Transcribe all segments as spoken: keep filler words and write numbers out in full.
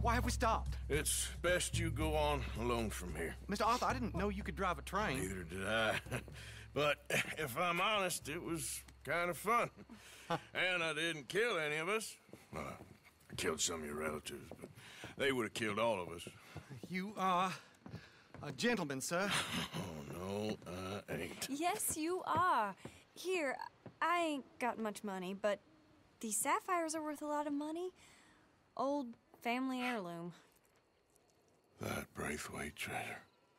Why have we stopped? It's best you go on alone from here. Mister Arthur, I didn't know you could drive a train. Neither did I. But if I'm honest, it was kind of fun. And I didn't kill any of us. Well, I killed some of your relatives, but they would have killed all of us. You are a gentleman, sir. Oh, no, I ain't. Yes, you are. Here, I ain't got much money, but these sapphires are worth a lot of money. Old family heirloom. That Braithwaite treasure.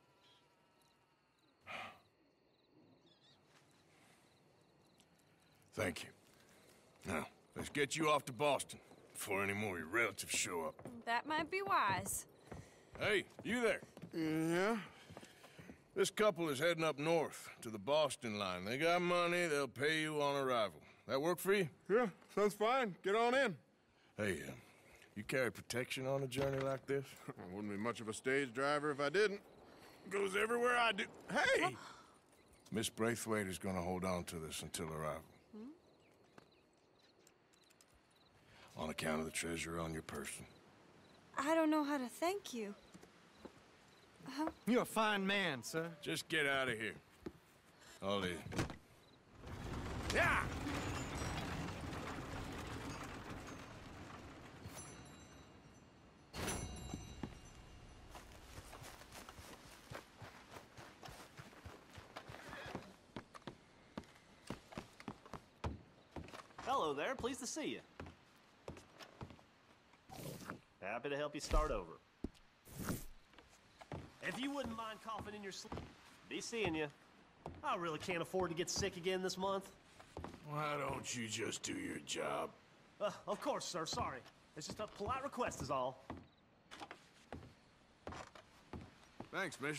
Thank you. Now, let's get you off to Boston before any more of your relatives show up. That might be wise. Hey, you there? Yeah? This couple is heading up north to the Boston line. They got money, they'll pay you on arrival. That work for you? Yeah, sounds fine. Get on in. Hey, uh, you carry protection on a journey like this? I wouldn't be much of a stage driver if I didn't. Goes everywhere I do. Hey! Miss Braithwaite is gonna hold on to this until arrival. Hmm? On account of the treasure on your person. I don't know how to thank you. Huh? You're a fine man, sir. Just get out of here. I'll leave. Yeah! Hello there, pleased to see you. Happy to help you start over. If you wouldn't mind coughing in your sleep, be seeing you. I really can't afford to get sick again this month. Why don't you just do your job? Uh, of course, sir, sorry. It's just a polite request is all. Thanks, miss.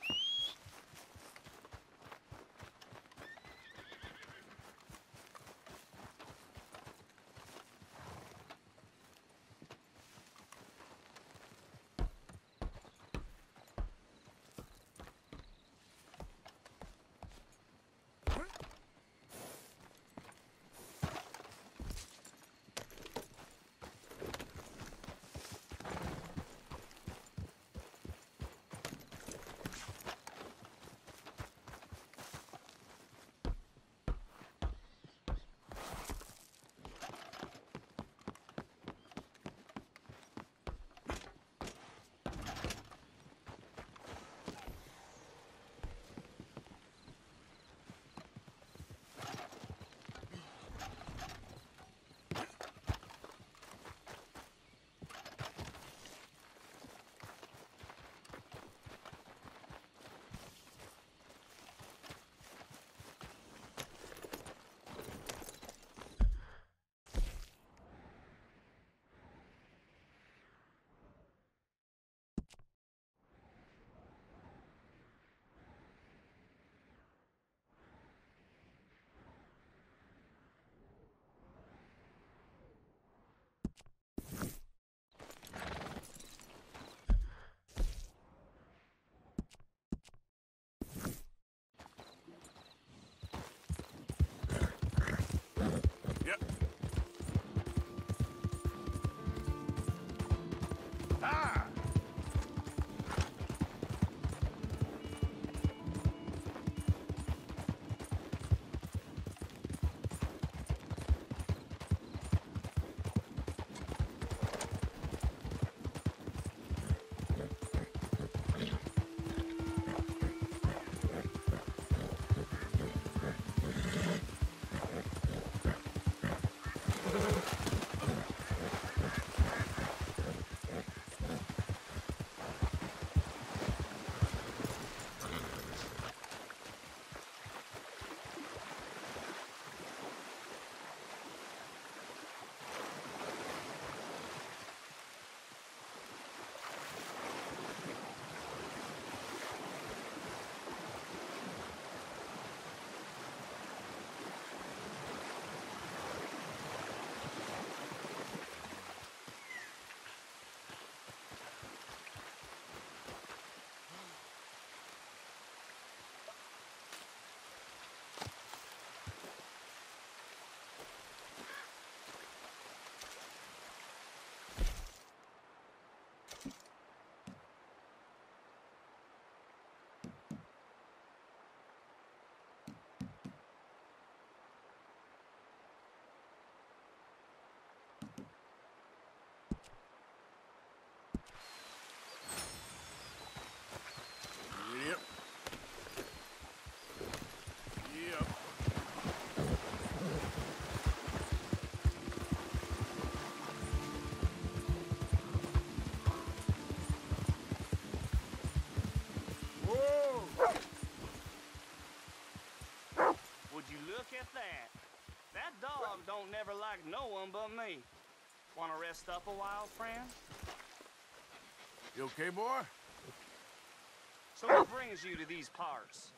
like no one but me. Want to rest up a while, friend? You okay, boy? So what brings you to these parts?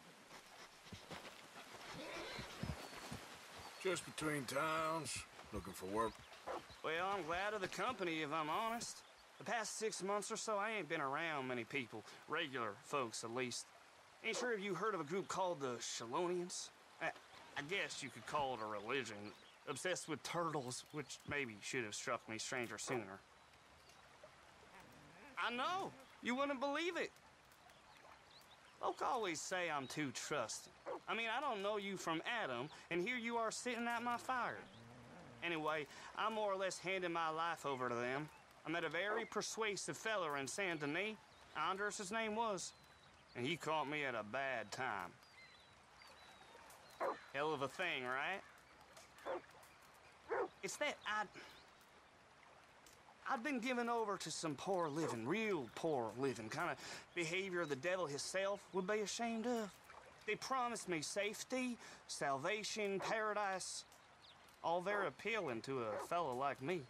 Just between towns, looking for work. Well, I'm glad of the company, if I'm honest. The past six months or so, I ain't been around many people. Regular folks, at least. Ain't sure if you heard of a group called the Shalonians? I, I guess you could call it a religion. Obsessed with turtles, which maybe should have struck me stranger sooner. I know. You wouldn't believe it. Folk always say I'm too trusting. I mean, I don't know you from Adam, and here you are sitting at my fire. Anyway, I'm more or less handing my life over to them. I met a very persuasive fella in Saint Denis. Anders, his name was. And he caught me at a bad time. Hell of a thing, right? It's that I'd... I'd been given over to some poor living, real poor living, kind of behavior the devil himself would be ashamed of. They promised me safety, salvation, paradise, all very appealing to a fellow like me.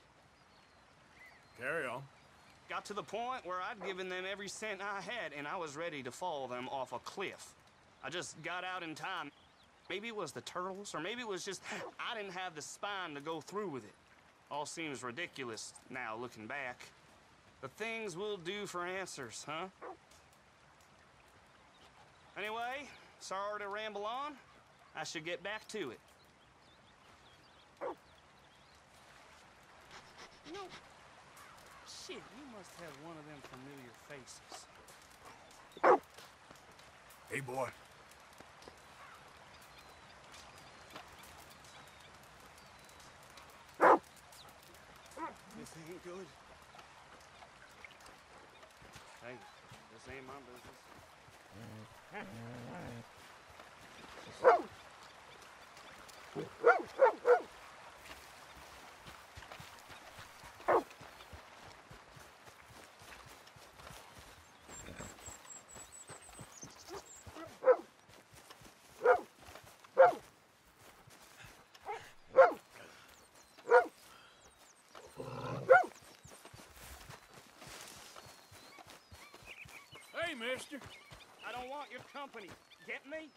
Carry on. Got to the point where I'd given them every cent I had, and I was ready to fall them off a cliff. I just got out in time. Maybe it was the turtles, or maybe it was just I didn't have the spine to go through with it. All seems ridiculous now, looking back. But things we'll do for answers, huh? Anyway, sorry to ramble on. I should get back to it. You know, shit, you must have one of them familiar faces. Hey, boy. This ain't good. Hey, this ain't my business. Hey, mister. I don't want your company. Get me?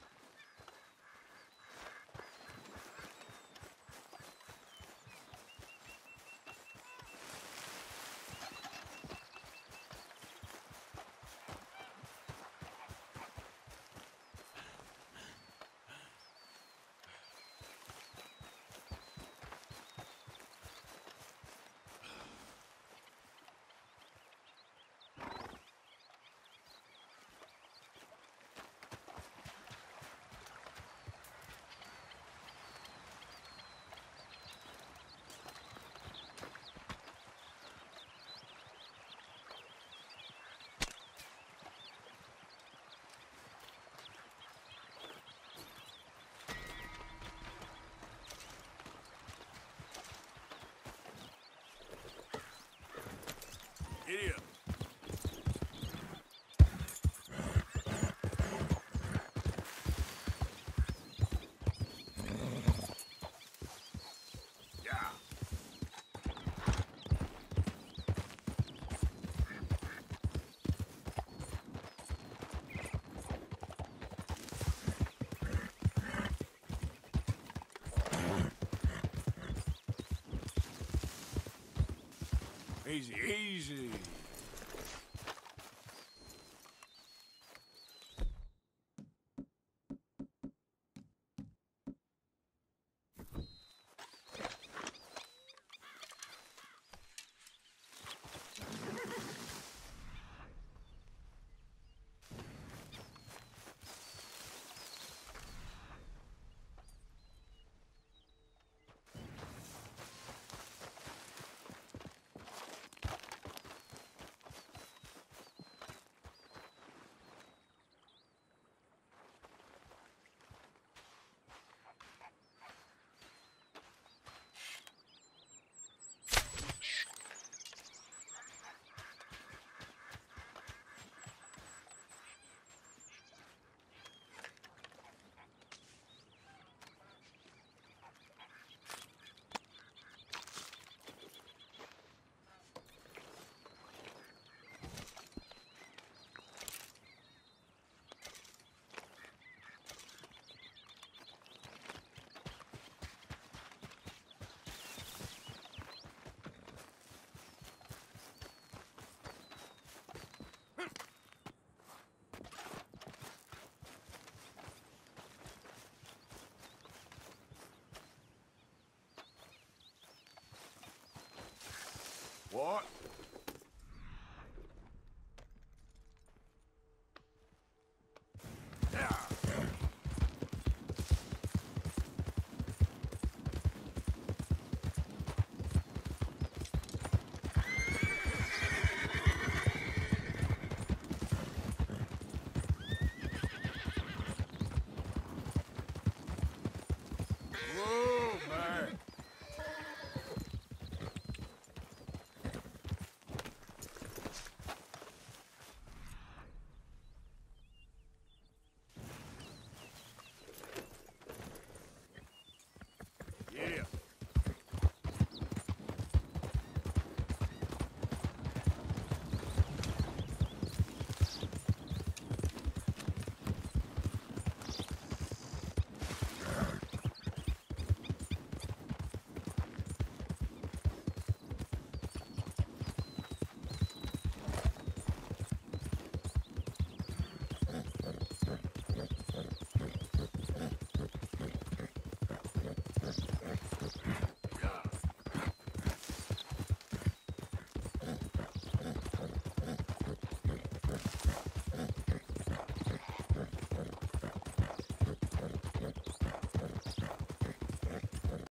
Idiot. Yeah. Easy, easy. What?